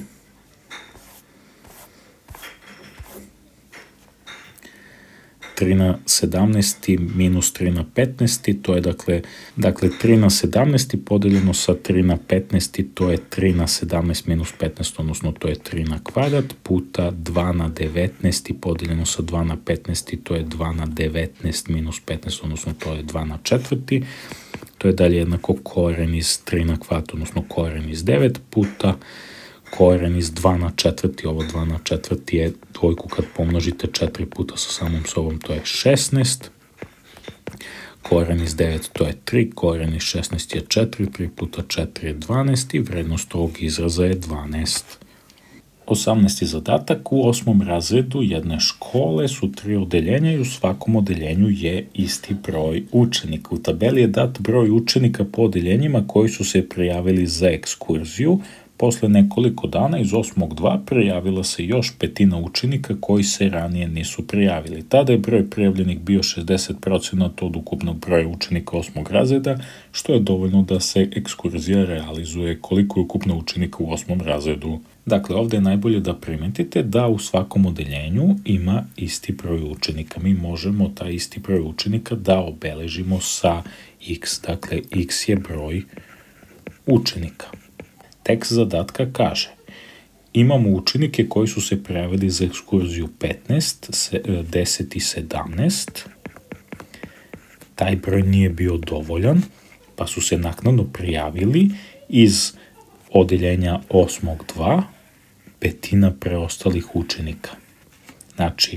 tri na sedamnaest minus tri na petnaest, to je dakle, dakle tri na sedamnaest podeljeno sa tri na petnaest, to je tri na sedamnaest minus petnaest, odnosno to je tri na kvadrat, puta dva na devetnaest podeljeno sa dva na petnaest, to je dva na devetnaest minus petnaest, odnosno to je dva na četvrti, to je dalje jednako koren iz tri na kvadrat, odnosno koren iz devet puta koren iz dva na četvrti, ovo dva na četvrti je dvojku kad pomnožite četiri puta sa samom sobom, to je šesnaest, koren iz devet to je tri, koren iz šesnaest je četiri, tri puta četiri je dvanaest i vrednost ovog izraza je dvanaest. osamnaesti zadatak. U osmom razredu jedne škole su tri odeljenja i u svakom odeljenju je isti broj učenika. U tabeli je dat broj učenika po odeljenjima koji su se prijavili za ekskurziju. Posle nekoliko dana iz osmog dva prijavila se još petina učenika koji se ranije nisu prijavili. Tada je broj prijavljenih bio šezdeset posto od ukupnog broja učenika osmog razreda, što je dovoljno da se ekskurzija realizuje. Koliko je ukupno učenika u osmom razredu? Dakle, ovdje je najbolje da primetite da u svakom odeljenju ima isti broj učenika. Mi možemo taj isti broj učenika da obeležimo sa x. Dakle, x je broj učenika. Tekst zadatka kaže: imamo učenike koji su se prijavili za ekskurziju petnaest, deset i sedamnaest. Taj broj nije bio dovoljan, pa su se naknadno prijavili iz odeljenja osmog dva petina preostalih učenika. Znači,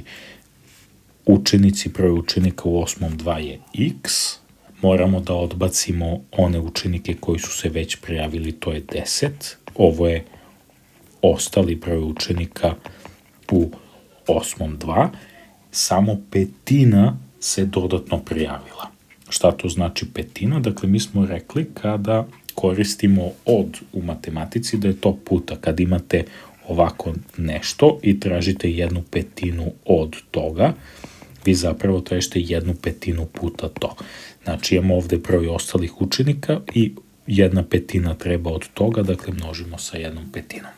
učenici, broj učenika u osmom dva je x, moramo da odbacimo one učenike koji su se već prijavili, to je deset. Ovo je ostali broj učenika u osmom dva. Samo petina se dodatno prijavila. Šta to znači petina? Dakle, mi smo rekli kada koristimo od u matematici da je to puta. Kad imate ovako nešto i tražite jednu petinu od toga, vi zapravo tražite jednu petinu puta to. Znači imamo ovdje broj ostalih učenika i jedna petina treba od toga, dakle množimo sa jednom petinom.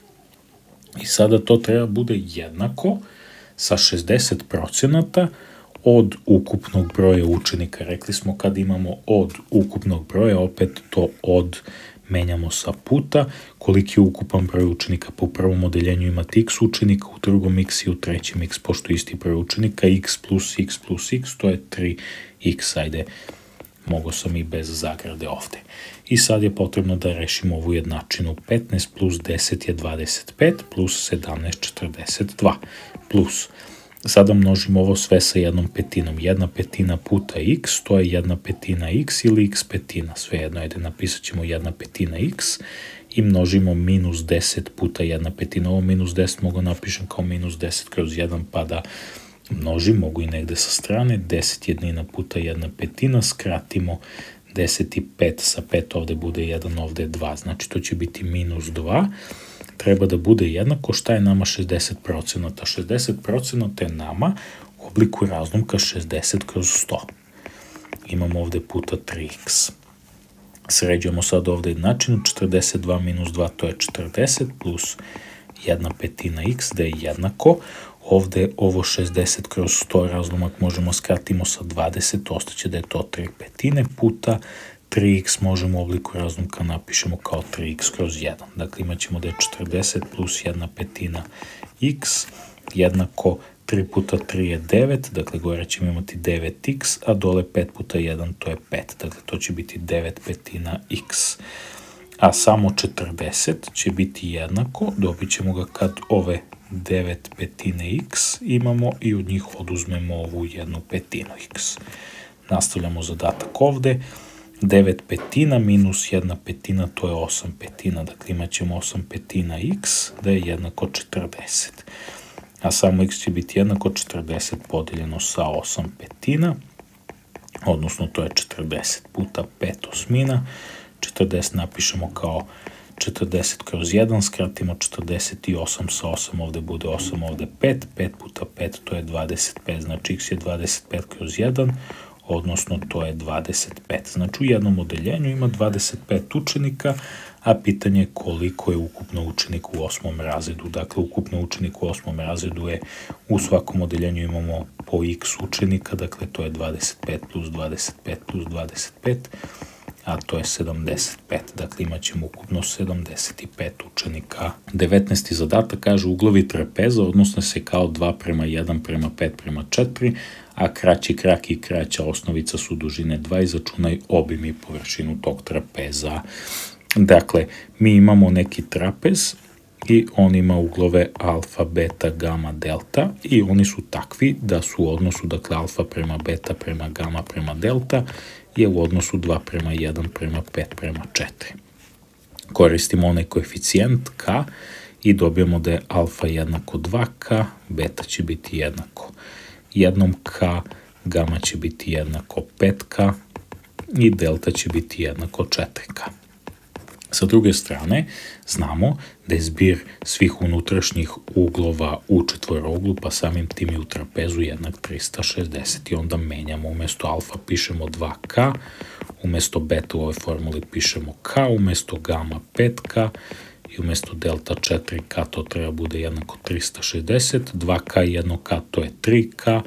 I sada to treba bude jednako sa šezdeset posto od ukupnog broja učenika. Rekli smo kad imamo od ukupnog broja, opet to od menjamo sa puta. Koliki je ukupan broj učenika? Po prvom odeljenju imate x učenika, u drugom x i u trećem x, pošto isti broj učenika, x plus x plus x, to je tri x, ajde, mogo sam i bez zagrade ovde. I sad je potrebno da rešimo ovu jednačinu. petnaest plus deset je dvadeset pet, plus sedamnaest četrdeset dva, plus, sada množimo ovo sve sa jednom petinom. Jedna petina puta x, to je jedna petina x ili x petina, svejedno, ajde, napisat ćemo jedna petina x i množimo minus deset puta jedna petina. Ovo minus deset mogu napišem kao minus deset kroz jedan, pa da množim, mogu i negde sa strane, deset jednina puta jedna petina, skratimo deset i pet sa pet, ovde bude jedan, ovde je dva, znači to će biti minus dva, treba da bude jednako, šta je nama šezdeset posto? šezdeset posto je nama u obliku razlomka šezdeset kroz sto. Imamo ovde puta tri x. Sređujemo sad ovde jednačinu, četrdeset dva minus dva, to je četrdeset, plus jedna petina x, da je jednako. ovde ovo šezdeset kroz sto razlomak možemo skratimo sa dvadeset, ostaće da je to tri petine puta tri iks možemo u obliku razlomka napišemo kao tri iks kroz jedan. Dakle, imat ćemo da je četrdeset plus jedna petina x jednako tri puta tri je devet, dakle gore ćemo imati devet iks, a dole pet puta jedan to je pet, dakle to će biti devet petina x. A samo četrdeset će biti jednako, dobit ćemo ga kad ove devet petine x imamo i od njih oduzmemo ovu jednu petinu x. Nastavljamo zadatak ovde, devet petina minus jedna petina to je osam petina, dakle imat ćemo osam petina x da je jednako četrdeset. A samo x će biti jednako četrdeset podeljeno sa osam petina, odnosno to je četrdeset puta pet osmina, četrdeset napišemo kao četrdeset kroz jedan, skratimo četrdeset osam sa osam, ovde bude osam, ovde pet, pet puta pet to je dvadeset pet, znači x je dvadeset pet kroz jedan, odnosno to je dvadeset pet. Znači u jednom odeljenju ima dvadeset pet učenika, a pitanje je koliko je ukupno učenika u osmom razredu. Dakle, ukupno učenika u osmom razredu je u svakom odeljenju imamo po x učenika, dakle to je dvadeset pet plus dvadeset pet plus dvadeset pet, a to je sedamdeset pet. Dakle, imat ćemo ukupno sedamdeset pet učenika. devetnaesti zadatak kaže uglovi trapeza odnose se kao dva prema jedan prema pet prema četiri, a kraći krak i kraća osnovica su dužine dva, izračunaj obim i površinu tog trapeza. Dakle, mi imamo neki trapez i on ima uglove alfa, beta, gama, delta i oni su takvi da su u odnosu, dakle, alfa prema beta prema gama prema delta je u odnosu dva prema jedan prema pet prema četiri. Koristimo onaj koeficijent k i dobijemo da je alfa jednako dva ka, beta će biti jednako jednom k, gama će biti jednako pet ka i delta će biti jednako četiri ka. Sa druge strane, znamo da je zbir svih unutrašnjih uglova u četvorouglu, pa samim tim i u trapezu jednak trista šezdeset i onda menjamo, umesto alfa pišemo dva ka, umesto beta u ovoj formuli pišemo k, umesto gama pet ka i umesto delta četiri ka to treba bude jednako trista šezdeset, dva ka i jedno ka to je tri ka,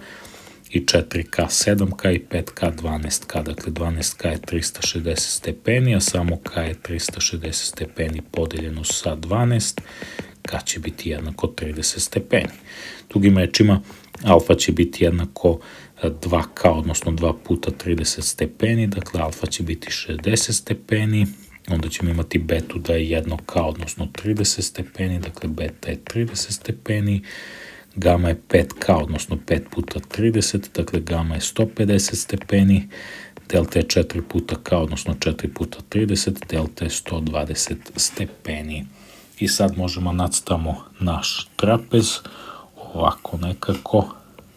i četiri ka sedam ka i pet ka dvanaest ka. Dakle, dvanaest ka je trista šezdeset stepeni, a samo k je trista šezdeset stepeni podeljeno sa dvanaest, k će biti jednako trideset stepeni. Drugim rečima, alfa će biti jednako dva ka, odnosno dva puta trideset stepeni, dakle alfa će biti šezdeset stepeni, onda ćemo imati betu da je jedno ka, odnosno trideset stepeni, dakle beta je trideset stepeni, gama je pet ka, odnosno pet puta trideset, dakle gama je sto pedeset stepeni, delta je četiri puta ka, odnosno četiri puta trideset, delta je sto dvadeset stepeni. I sad možemo nacrtamo naš trapez ovako nekako.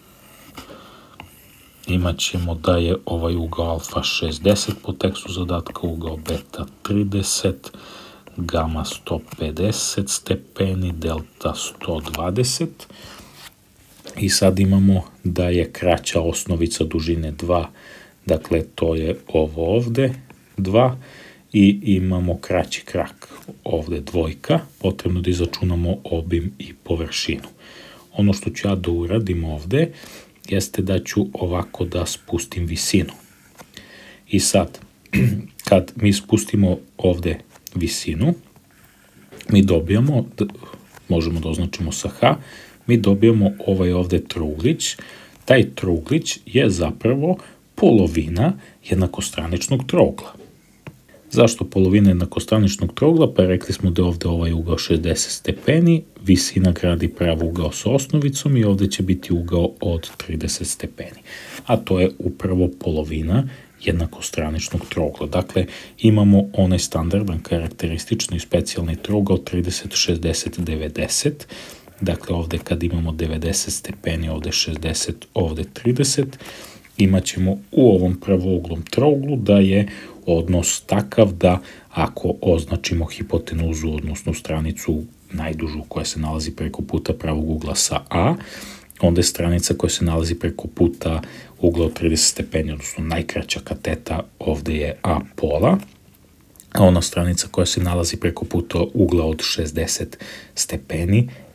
Imaćemo da je ovaj ugao alfa šezdeset po tekstu zadatka, ugao beta trideset, gama sto pedeset stepeni, delta sto dvadeset. I sad imamo da je kraća osnovica dužine dva, dakle to je ovo ovde dva, i imamo kraći krak ovde dvojka, potrebno da izračunamo obim i površinu. Ono što ću ja da uradim ovde jeste da ću ovako da spustim visinu. I sad, kad mi spustimo ovde visinu, mi dobijamo, možemo da označimo sa H, mi dobijamo ovaj ovde trouglić. Taj trouglić je zapravo polovina jednakostraničnog trougla. Zašto polovina jednakostraničnog trougla? Pa rekli smo da je ovde ovaj ugao šezdeset stepeni, visina gradi prav ugao sa osnovicom i ovde će biti ugao od trideset stepeni. A to je upravo polovina jednakostraničnog trougla. Dakle, imamo onaj standardan, karakteristični i specijalni trougao trideset, šezdeset, devedeset. Dakle, ovde kad imamo devedeset stepeni, ovde šezdeset, ovde trideset, imat ćemo u ovom pravouglom trouglu da je odnos takav da ako označimo hipotenuzu, odnosno stranicu najdužu koja se nalazi preko puta pravog ugla sa A, onda je stranica koja se nalazi preko puta ugla od trideset stepeni, odnosno najkraća kateta, ovde je A pola, a ona stranica koja se nalazi preko puta ugla od šezdeset stepeni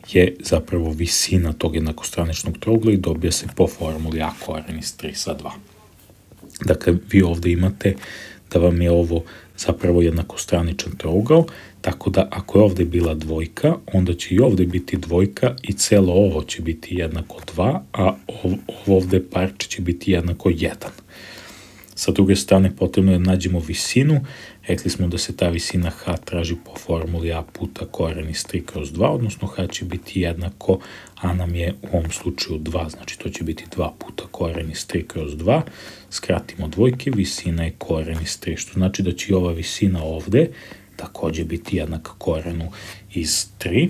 je zapravo visina tog jednakostraničnog trougla i dobija se po formuli a koren iz tri sa dva. Dakle, vi ovde imate da vam je ovo zapravo jednakostraničan trougao, tako da ako je ovde bila dvojka, onda će i ovde biti dvojka i celo ovo će biti jednako dva, a ovo ovde parče će biti jednako jedan. Sa druge strane, potrebno je da nađemo visinu. Rekli smo da se ta visina h traži po formuli a puta koren iz tri kroz dva, odnosno h će biti jednako, a nam je u ovom slučaju dva, znači to će biti dva puta koren iz tri kroz dva. Skratimo dvojke, visina je koren iz tri, što znači da će i ova visina ovde takođe biti jednaka korenu iz tri.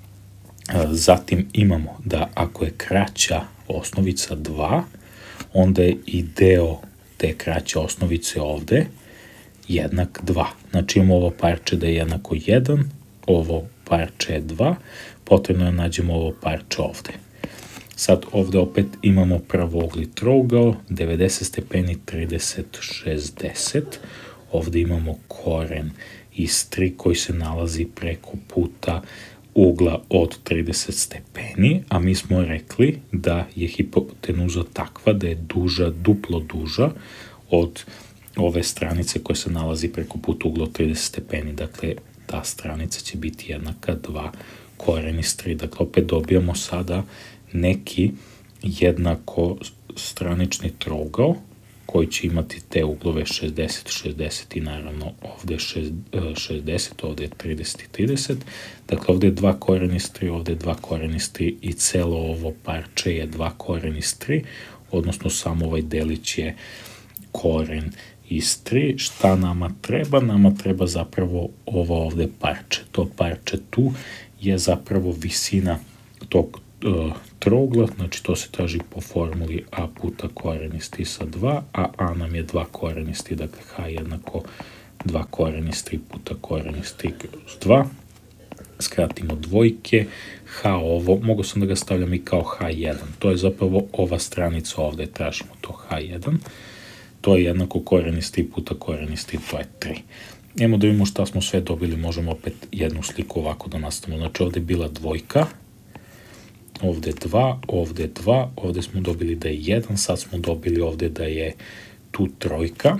Zatim imamo da ako je kraća osnovica dva, onda je i deo te kraće osnovice ovde jednak dva. Znači imamo ovo parče da je jednako jedan, ovo parče je dva, potrebno je da nađemo ovo parče ovde. Sad ovde opet imamo pravougli trougao, devedeset stepeni, trideset, šezdeset. Ovde imamo koren iz tri koji se nalazi preko puta ugla od trideset stepeni, a mi smo rekli da je hipotenuza takva da je duža, duplo duža od ove stranice koja se nalazi preko puta ugla od trideset stepeni. Dakle, ta stranica će biti jednaka dva koren iz tri. Dakle, opet dobijamo sada neki jednako stranični trougao koji će imati te uglove šezdeset, šezdeset i naravno ovde je šezdeset, ovde je trideset i trideset. Dakle, ovde je dva koren iz tri, ovde je dva koren iz tri i celo ovo parče je dva koren iz tri, odnosno samo ovaj delić je koren iz tri. Šta nama treba? Nama treba zapravo ovo ovde parče. To parče tu je zapravo visina tog uh, trougla, znači to se traži po formuli a puta koren iz tri sa dva, a a nam je dva koren iz tri, dakle h jednako dva koren iz tri puta koren iz tri kroz dva. Skratimo dvojke, h ovo, mogu sam da ga stavljam i kao h jedan, to je zapravo ova stranica ovde, tražimo to h jedan, to je jednako koren iz tri puta koren iz tri, to je tri. Idemo da vidimo šta smo sve dobili, možemo opet jednu sliku ovako da nastavimo, znači ovde je bila dvojka, ovde dva, ovde dva, ovde smo dobili da je jedan, sad smo dobili ovde da je tu trojka,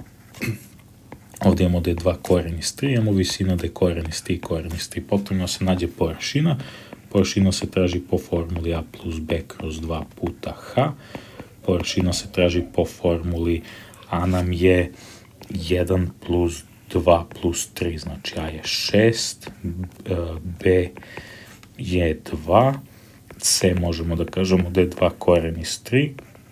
ovde imamo da je dva koren iz tri, imamo visina da je koren iz tri, koren iz tri, potrebno se nađe površina, površina se traži po formuli a plus b kroz dva puta h, površina se traži po formuli a nam je jedan plus dva plus tri, znači a je šest, b je dva, c možemo da kažemo da je dva koren iz tri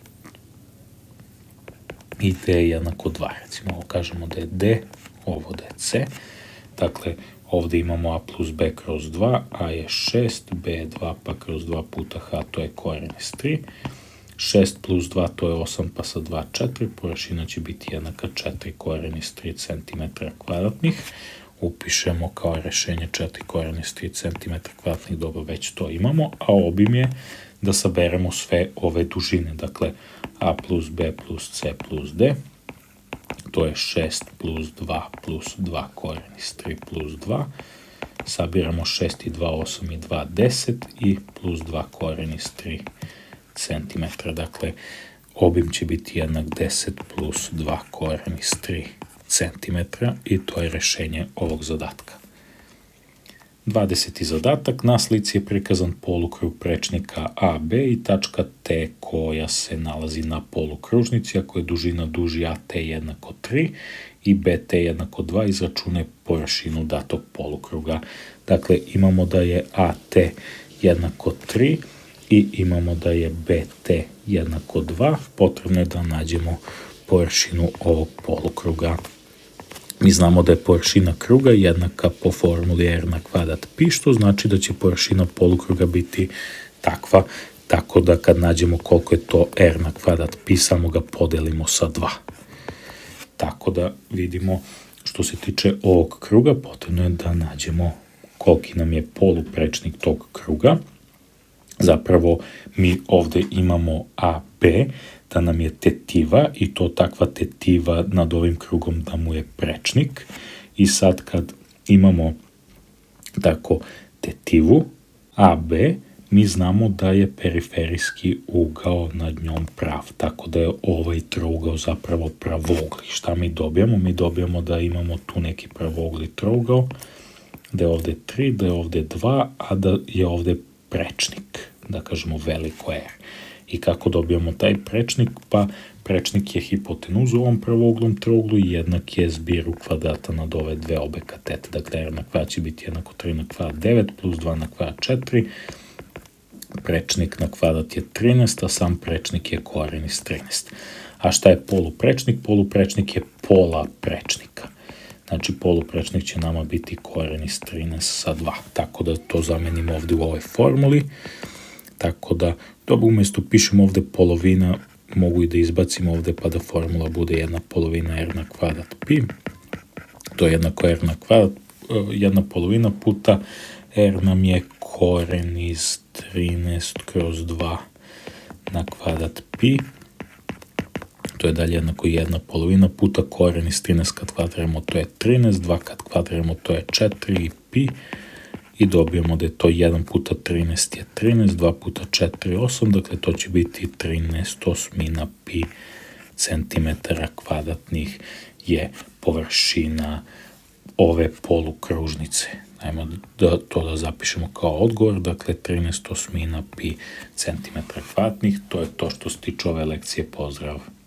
i d je jednako dva, recimo ovo kažemo da je d, ovo da je c, dakle ovde imamo a plus b kroz dva, a je šest, b je dva pa kroz dva puta h, to je koren iz tri, šest plus dva to je osam pa sa dva četiri, površina će biti jednaka četiri koren iz tri centimetra kvadratnih, upišemo kao rešenje četiri koren iz tri centimetra kvadratnih, dobro, već to imamo, a obim je da saberemo sve ove dužine, dakle a plus b plus c plus d, to je šest plus dva plus dva koren iz tri plus dva, sabiramo šest i dva, osam i dva, deset i plus dva koren iz tri centimetra, dakle obim će biti jednak deset plus dva koren iz tri centimetra i to je rešenje ovog zadatka. dvadeseti zadatak, na slici je prikazan polukrug prečnika A B i tačka T koja se nalazi na polukružnici, ako je dužina duži A T jednako tri i B T jednako dva, izračunaj površinu datog polukruga. Dakle, imamo da je A T jednako tri i imamo da je B T jednako dva, potrebno je da nađemo površinu ovog polukruga. Mi znamo da je površina kruga jednaka po formuli r na kvadrat pi, što znači da će površina polukruga biti takva, tako da kad nađemo koliko je to r na kvadrat pi, samo ga podelimo sa dva. Tako da vidimo, što se tiče ovog kruga, potrebno je da nađemo koliki nam je poluprečnik tog kruga. Zapravo mi ovde imamo A B, da nam je tetiva i to takva tetiva nad ovim krugom da mu je prečnik. I sad kad imamo tako tetivu A B, mi znamo da je periferijski ugao nad njom prav, tako da je ovaj trougao zapravo pravogli. Šta mi dobijamo? Mi dobijamo da imamo tu neki pravogli trougao, da je ovde tri, da je ovde dva, a da je ovde prečnik, da kažemo veliko R. I kako dobijamo taj prečnik? Pa prečnik je hipotenuza u ovom pravoglom trouglu i jednak je zbiru kvadrata nad ove dve obe katete. Dakle, R na kvadrat će biti jednako tri na kvadrat devet plus dva na kvadrat četiri. Prečnik na kvadrat je trinaest, a sam prečnik je koren iz trinaest. A šta je poluprečnik? Poluprečnik je pola prečnika. Znači, poluprečnik će nama biti koren iz trinaest sa dva. Tako da to zamenimo ovde u ovoj formuli. Tako da, dobro, umjesto pišemo ovde polovina, mogu i da izbacimo ovde pa da formula bude jedna polovina R na kvadrat pi. To je jednako R na kvadrat, jedna polovina puta R nam je koren iz trinaest kroz dva na kvadrat pi. To je dalje jednako jedna polovina puta koren iz trinaest kad kvadriramo, to je trinaest, dva kad kvadriramo, to je četiri pi. I dobijemo da je to jedan puta trinaest je trinaest, dva puta četiri je osam, dakle to će biti trinaest osmina pi centimetara kvadratnih je površina ove polukružnice. Ajmo da to da zapišemo kao odgovor, dakle trinaest osmina pi centimetara kvadratnih, to je to što se tiče ove lekcije, pozdrav.